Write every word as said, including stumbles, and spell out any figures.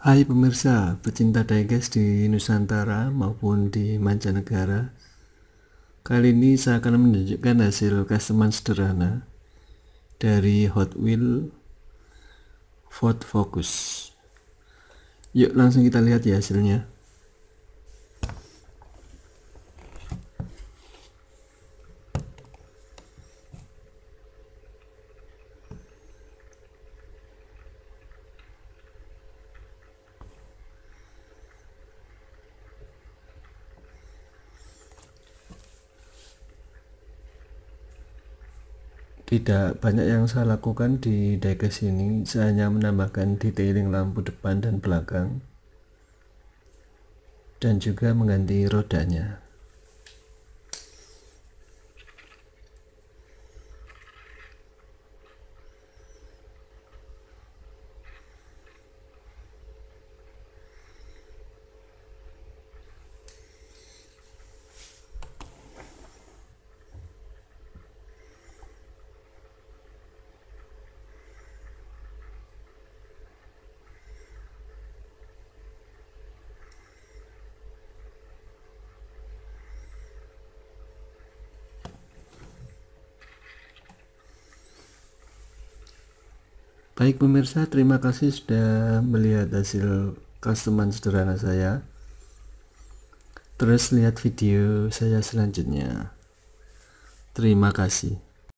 Hai pemirsa, pecinta diecast di Nusantara maupun di mancanegara. Kali ini saya akan menunjukkan hasil customan sederhana dari Hot Wheels Ford Focus. Yuk langsung kita lihat ya hasilnya. Tidak banyak yang saya lakukan di diecast ini, saya hanya menambahkan detailing lampu depan dan belakang dan juga mengganti rodanya. Baik pemirsa, terima kasih sudah melihat hasil customan sederhana saya. Terus lihat video saya selanjutnya. Terima kasih.